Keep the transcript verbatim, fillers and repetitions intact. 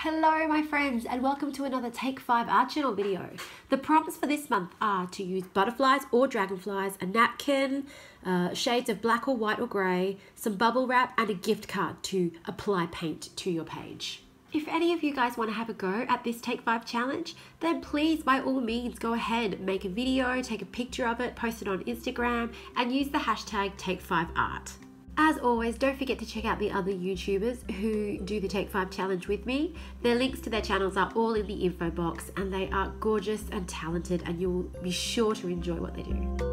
Hello my friends and welcome to another Take five Art Journal video. The prompts for this month are to use butterflies or dragonflies, a napkin, uh, shades of black or white or grey, some bubble wrap and a gift card to apply paint to your page. If any of you guys want to have a go at this Take five challenge, then please by all means go ahead, make a video, take a picture of it, post it on Instagram and use the hashtag Take five Art. As always, don't forget to check out the other YouTubers who do the Take five challenge with me. Their links to their channels are all in the info box and they are gorgeous and talented and you'll be sure to enjoy what they do.